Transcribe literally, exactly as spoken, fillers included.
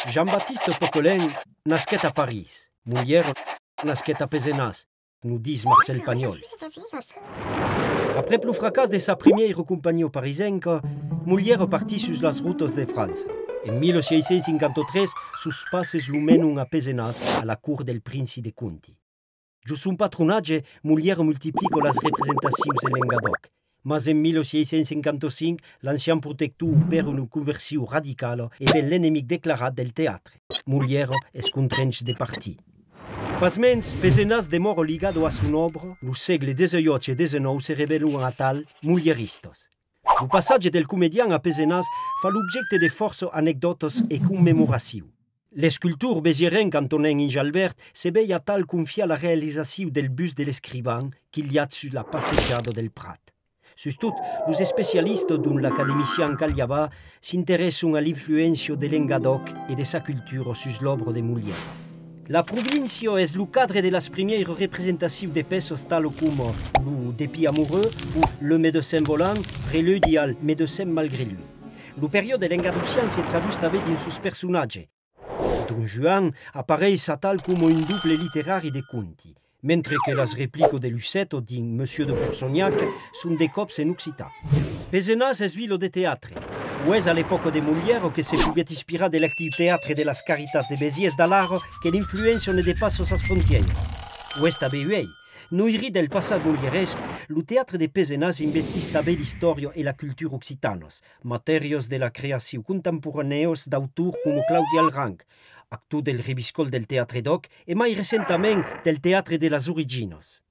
Jean-Baptiste Poquelin nasquet a París. Muller nasquet a Pézenas, nous dit Marcel Pagnol. Après plus fracas de sa première compagnie parisenca, Muller partit sur las routes de France. En mille cinq cent cinquante-tres, sus passes lumenum a Pézenas à la cour del Principe de Conti. Just un patronatge, Muller multiplica las representacions en Languedoc. Mais en mille cinq cent cinquante-cinq, l'ancien protector opère une conversion radicale et est l'ennemi déclaré del théâtre. Muller es contraint de partir. Pasmens, Pézenas demora ligado a son obra, lo segle dix-huit e dix-neuf se revelan a tal mulleristas. Le passage del comedian a Pézenas fa l'objecte de forces anecdotes et commémorations. L'esculture bézirenc Antonin Injalbert se veia tal confiar la realització del bus de l'escrivain qu'il y a sur la passejada del Prat. Sustot, los especialistes dont l'académicien Caliava s'intéressent à l'influència de Languedoc et de sa culture sur l'obra de Muller. La provincia est le cadre de las premières representacions de peces tales comme le Dépit amoureux ou le médecin volant, prélude al médecin malgré lui. La période languedocienne se traduit avec dans sus personnages. Don Juan apparaît tal comme un double littéraire de Conti, mentre que las répliques de Lucette din Monsieur de Pourceaugnac sont des cops en occitan. Pézenas es ville de théâtre. Ou est à l'époque de Molière que se pouvait inspirer de l'actif théâtre de las Caritas de Béziers d'Alaro que l'influence ne dépasse ses frontières. Ou est à Béhuey. Nourri del passat molieresque, le théâtre de Pézenas investit també l'histoire et la culture occitanos, matériaux de la création contemporanéos d'auteurs comme Claudia Alrang, acteur del reviscol del théâtre doc et mai recentament del théâtre de las Originos.